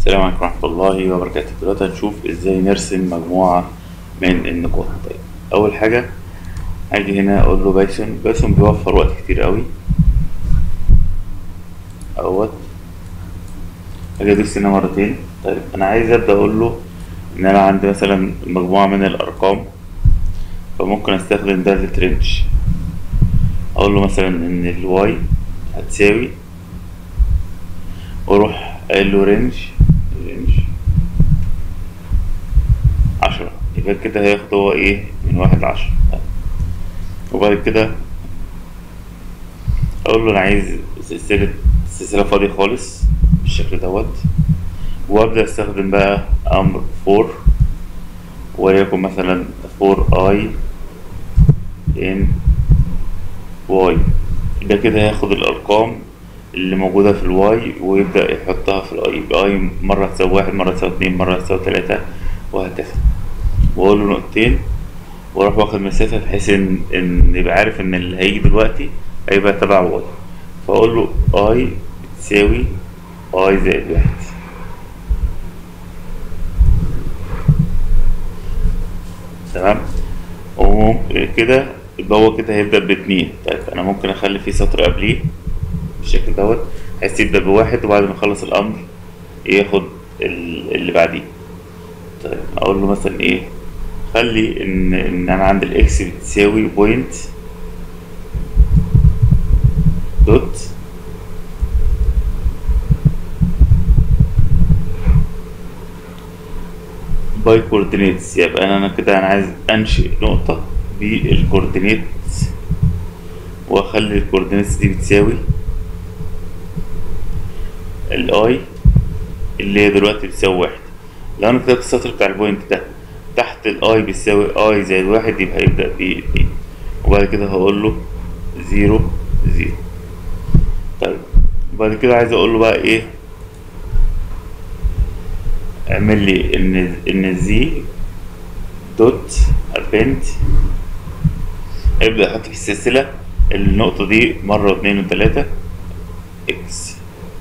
السلام عليكم ورحمة الله وبركاته. دلوقتي هنشوف ازاي نرسم مجموعة من النقاط. طيب، أول حاجة هاجي هنا أقول له بايثون بيوفر وقت كتير قوي أهوت. هاجي أدوس هنا مرتين. طيب أنا عايز أبدأ أقول له إن أنا عندي مثلا مجموعة من الأرقام، فممكن أستخدم داتا رينج. أقول له مثلا إن الواي هتساوي، وأروح قايل له رينج 10. يبقى كده هياخد هو ايه من 1 ل10. وبعد كده اقول له انا عايز سلسلة فاضية خالص بالشكل دوت، وابدأ استخدم بقى امر فور، وليكن مثلا فور اي ان واي. ده كده هياخد الارقام اللي موجودة في الواي ويبدأ يحطها في الاي. يبقى اي مرة تساوي 1، مرة تساوي 2، مرة تساوي 3، وهكذا. واقول له نقطتين، واروح واخد مسافة بحيث ان يبقى عارف ان اللي هيجي دلوقتي هيبقى تبع واي. فاقول له اي بتساوي اي زائد 1. تمام. وكده يبقى هو كده هيبدأ ب2. طيب انا ممكن اخلي فيه سطر قبليه بالشكل دوت، بحيث يبدأ ب1 وبعد ما يخلص الامر ياخد اللي بعديه. طيب اقول له مثلا ايه، خلي ان انا عندي الاكس بتساوي بوينت دوت باي كوردينيتس. يبقى انا كده عايز انشئ نقطة بالكوردينيت، واخلي الكوردينيتس دي بتساوي الاي اللي هي دلوقتي بتساوي 1. لو انا كتبت السطر بتاع البوينت ده تحت الاي بيساوي اي زائد 1، يبقى هيبدأ ب2. وبعد كده هقول له 0 0. طيب وبعد كده عايز اقول له بقى ايه، اعمل لي ان زي دوت ابنت، ابدأ احط في السلسلة النقطة دي مرة واثنين وثلاثة اكس.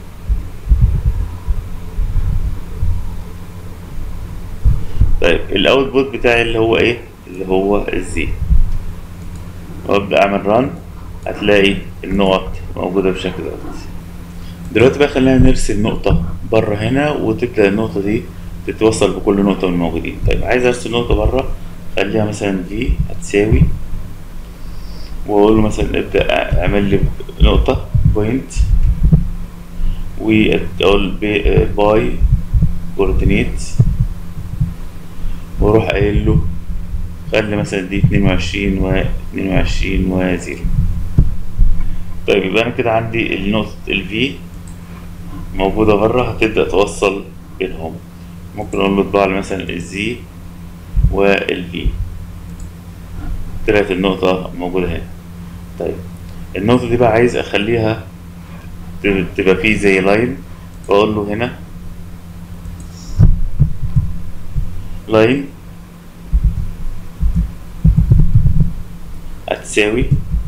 طيب الاوتبوت بتاعي اللي هو ايه، اللي هو الزي، وابدأ اعمل ران. هتلاقي النقط موجودة بالشكل دوت. دلوقتي بقى خلينا نرسم نقطة بره هنا، وتبدأ النقطة دي تتوصل بكل نقطة من الموجودين. طيب عايز ارسم نقطة بره، خليها مثلا دي هتساوي، واقول له مثلا ابدأ اعمل لي نقطة بوينت، واقول باي كوردينيت، واروح قايل له خلي مثلا دي 22 و22 و0. طيب يبقى انا كده عندي النقطة الفي موجودة بره، هتبدأ توصل بينهم. ممكن اقول له اطبع لي مثلا الزي والفي، طلعت النقطة موجودة هنا. طيب النقطة دي بقى عايز اخليها تبقى فيه زي لاين، بقول له هنا لاين هتساوي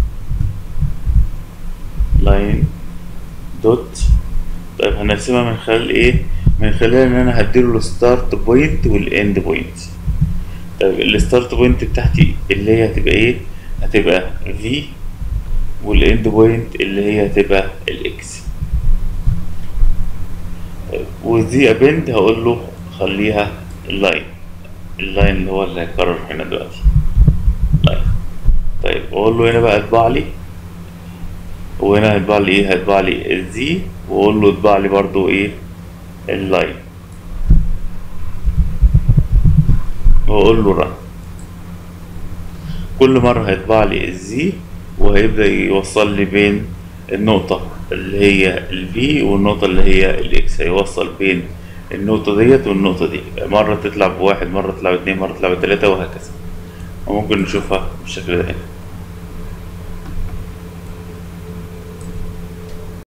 لاين دوت. طيب هنرسمها من خلال ايه، من خلال ان انا هديله الستارت بوينت والاند بوينت. طيب الستارت بوينت بتاعتي اللي هي هتبقى ايه، هتبقى في، والاند بوينت اللي هي هتبقى الاكس. ودي ابند هقول له خليها اللاين اللي هو اللي هيكرر هنا دلوقتي لاين. طيب اقول له هنا بقى اطبع لي، وهنا هيطبع لي ايه، هيطبع لي الزي، واقول له اطبع لي برضو ايه اللاين، واقول له رن. كل مرة هيطبع لي الزي، وهيبدأ يوصل لي بين النقطة اللي هي الفي والنقطة اللي هي الاكس. هيوصل بين النقطة ديت والنقطة دي، مرة تطلع ب1، مرة تطلع ب2، مرة تطلع ب3، وهكذا. وممكن نشوفها بالشكل ده هنا.